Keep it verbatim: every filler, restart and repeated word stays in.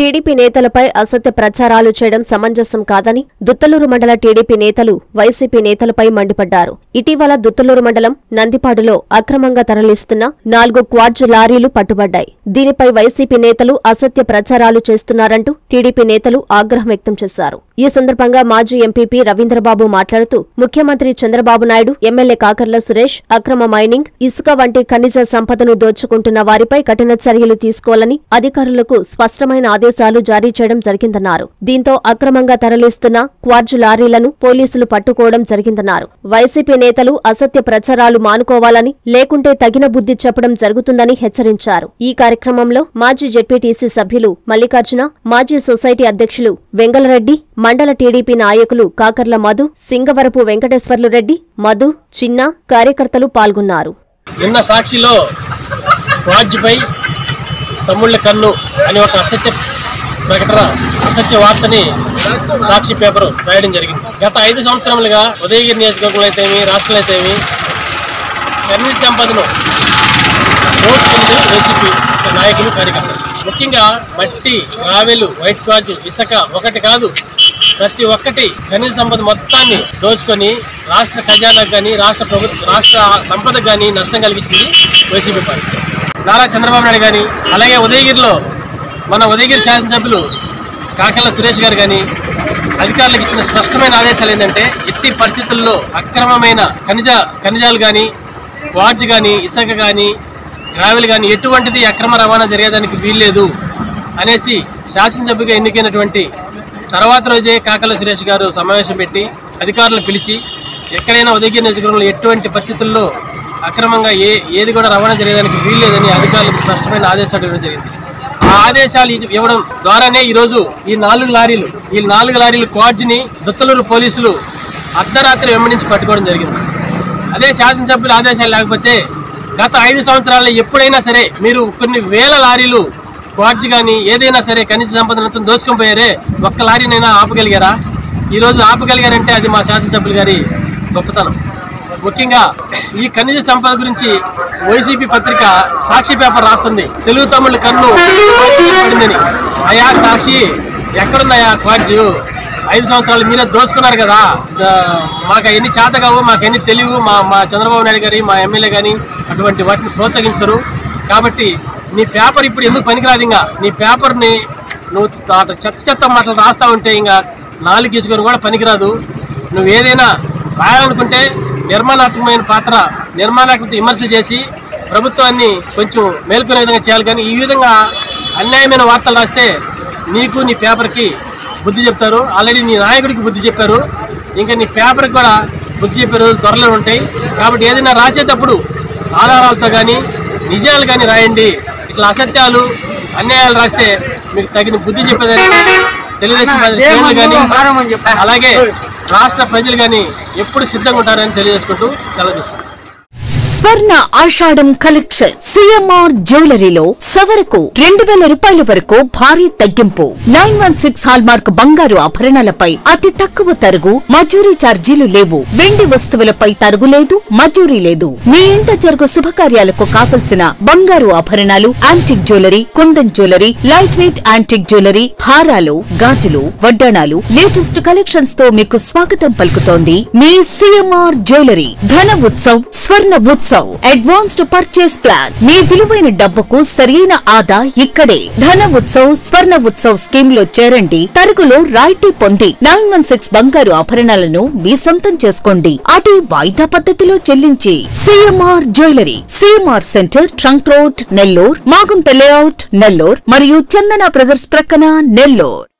TDP నేతలపై అసత్య ప్రచారాలు చేయడం సమంజసం కాదని దుత్తలూరు మండల టీడీపీ నేతలు వైసీపీ నేతలపై మండిపడ్డారు. ఇటీవల దుత్తలూరు మండలం నందిపాడులో అక్రమంగా తరలిస్తున్న నాలుగు క్వార్జ్ లారీలు పట్టుబడ్డాయి. దీనిపై వైసీపీ నేతలు అసత్య ప్రచారాలు చేస్తున్నారంటూ టీడీపీ నేతలు ఆగ్రహం వ్యక్తం చేశారు. ఈ సందర్భంగా మాజీ ఎంపీపీ రవీంద్రబాబు మాట్లాడుతూ ముఖ్యమంత్రి చంద్రబాబు నాయుడు, ఎమ్మెల్యే కాకర్ల సురేష్ అక్రమ మైనింగ్, ఇసుక వంటి ఖనిజ సంపదను దోచుకుంటున్న వారిపై కఠిన చర్యలు తీసుకోవాలని అధికారులకు స్పష్టమైన ఆదేశాలు జారీ చేయడం జరిగిందన్నారు. దీంతో అక్రమంగా తరలిస్తున్న క్వార్జ్ లారీలను పోలీసులు పట్టుకోవడం జరిగిందన్నారు. వైసీపీ నేతలు అసత్య ప్రచారాలు మానుకోవాలని, లేకుంటే తగిన బుద్ధి చెప్పడం జరుగుతుందని హెచ్చరించారు. ఈ కార్యక్రమంలో మాజీ జెడ్పీటీసీ సభ్యులు మల్లికార్జున, మాజీ సొసైటీ అధ్యక్షులు వెంగళరెడ్డి, మండల టీడీపీ నాయకులు కాకర్ల మధు, సింగవరపు వెంకటేశ్వర్లు రెడ్డి, మధు, చిన్న కార్యకర్తలు పాల్గొన్నారు. నిన్న సాక్షిలో క్వార్జ్పై తమ్ముళ్ల కన్ను అనే ఒక అసత్య ప్రకటన, అసత్య వార్తని సాక్షి పేపర్ రాయడం జరిగింది. గత ఐదు సంవత్సరాలుగా ఉదయగిరి నియోజకవర్గంలో అయితేమి, రాష్ట్రంలో అయితేమి ఖనిజ సంపదను దోచుకుంది వైసీపీ నాయకులు, కార్యకర్తలు. ముఖ్యంగా మట్టి, గ్రావెలు, వైట్ క్వార్జ్, ఇసుక ఒకటి కాదు, ప్రతి ఒక్కటి ఖనిజ సంపద మొత్తాన్ని దోచుకొని రాష్ట్ర ఖజానాకు కానీ, రాష్ట్ర ప్రభుత్వ రాష్ట్ర సంపదకు కానీ నష్టం కలిగించింది వైసీపీ పార్టీ. నారా చంద్రబాబు నాయుడు కానీ, అలాగే ఉదయగిరిలో మన ఉదయగిరి శాసనసభ్యులు కాకర్ల సురేష్ గారు కానీ అధికారులకు ఇచ్చిన స్పష్టమైన ఆదేశాలు ఏంటంటే, ఎట్టి పరిస్థితుల్లో అక్రమమైన ఖనిజ ఖనిజాలు కానీ, క్వార్జ్ కానీ, ఇసుక కానీ, గ్రావెల్ కానీ ఎటువంటిది అక్రమ రవాణా జరిగేదానికి వీల్లేదు అనేసి శాసనసభ్యుగా ఎన్నికైనటువంటి తర్వాత రోజే కాకర్ల సురేష్ గారు సమావేశం పెట్టి అధికారులను పిలిచి ఎక్కడైనా ఉదయగిరి నియోజకవర్గంలో ఎటువంటి పరిస్థితుల్లో అక్రమంగా ఏ ఏది కూడా రవాణా జరిగేదానికి వీల్లేదని అధికారులకు స్పష్టమైన ఆదేశాలు ఇవ్వడం జరిగింది. ఆ ఆదేశాలు ఇవ్వడం ద్వారానే ఈరోజు ఈ నాలుగు లారీలు ఈ నాలుగు లారీలు క్వార్జ్ని దుత్తలూరు పోలీసులు అర్ధరాత్రి వెంబడించి పట్టుకోవడం జరిగింది. అదే శాసనసభ్యుల ఆదేశాలు లేకపోతే గత ఐదు సంవత్సరాల్లో ఎప్పుడైనా సరే మీరు కొన్ని వేల లారీలు క్వార్జ్ కానీ ఏదైనా సరే ఖనిజ సంపదనంతా దోచుకొని పోయారే, ఒక్క లారీనైనా ఆపగలిగారా? ఈరోజు ఆపగలిగారంటే అది మా శాసనసభ్యులు గారి గొప్పతనం. ముఖ్యంగా ఈ ఖనిజ సంపద గురించి వైసీపీ పత్రిక సాక్షి పేపర్ రాస్తుంది, తెలుగు తమ్ముళ్ళ కన్ను పడిందని. అయా సాక్షి, ఎక్కడున్నాయా క్వార్జ్? ఐదు సంవత్సరాలు మీరే దోచుకున్నారు కదా, మాకు ఎన్ని చేత కావు, మాకు ఎన్ని తెలివి, మా మా చంద్రబాబు నాయుడు గారి, మా ఎమ్మెల్యే కానీ అటువంటి వాటిని ప్రోత్సహించరు. కాబట్టి నీ పేపర్ ఇప్పుడు ఎందుకు పనికిరాదు? ఇంకా నీ పేపర్ని నువ్వు చెత్త చెత్త మాటలు రాస్తా ఉంటే ఇంకా నాలుగు తీసుకొని కూడా పనికిరాదు. నువ్వు ఏదైనా రాయాలనుకుంటే నిర్మాణాత్మకమైన పాత్ర, నిర్మాణాత్మక విమర్శలు చేసి ప్రభుత్వాన్ని కొంచెం మేల్కొనే విధంగా చేయాలి. కానీ ఈ విధంగా అన్యాయమైన వార్తలు రాస్తే నీకు నీ పేపర్కి బుద్ధి చెప్తారు. ఆల్రెడీ నీ నాయకుడికి బుద్ధి చెప్పారు, ఇంకా నీ పేపర్కి కూడా బుద్ధి చెప్పే రోజులు త్వరలో ఉంటాయి. కాబట్టి ఏదైనా రాసేటప్పుడు ఆధారాలతో కానీ నిజాలు కానీ రాయండి. ఇట్లా అసత్యాలు, అన్యాయాలు రాస్తే మీకు తగిన బుద్ధి చెప్పేదానికి తెలుగుదేశం ప్రజలు కానీ అలాగే రాష్ట్ర ప్రజలు కానీ ఎప్పుడు సిద్ధంగా ఉంటారని తెలియజేసుకుంటూ సెలవు తీసుకుంటాం. స్వర్ణ ఆషాఢం కలెక్షన్ సిఎంఆర్ జ్యువెలరీలో సవరకు రెండు వేల రూపాయల వరకు భారీ తగ్గింపు. Nine one six hallmark బంగారు ఆభరణాలపై అతి తక్కువ తరుగు, మజూరీ ఛార్జీలు లేవు. వెండి వస్తువులపై తరుగు లేదు, మజూరీ లేదు. మీ ఇంట జరుగు శుభకార్యాలకు కావలసిన బంగారు ఆభరణాలు, antique jewellery, kundan jewellery, light weight antique jewellery, హారాలు, గాజులు, వడ్డాణాలు, లేటెస్ట్ కలెక్షన్స్ తో మీకు స్వాగతం పలుకుతోంది మీ CMR jewellery. Dhana Utsav, Swarna Utsav advanced purchase plan. మీ విలువైన డబ్బుకు సరైన ఆదా ఇక్కడే. ధన ఉత్సవ్, స్వర్ణ ఉత్సవ్ స్కీమ్ లో చేరండి. తరుగులో రాయితీ పొంది నైన్ వన్ సిక్స్ బంగారు ఆభరణాలను మీ సొంతం చేసుకోండి. అదే వాయిదా పద్ధతిలో చెల్లించి. CMR jewellery, CMR centre, trunk road, Nellore, Magunta layout, Nellore మరియు చందన బ్రదర్స్ ప్రక్కన, నెల్లూర్.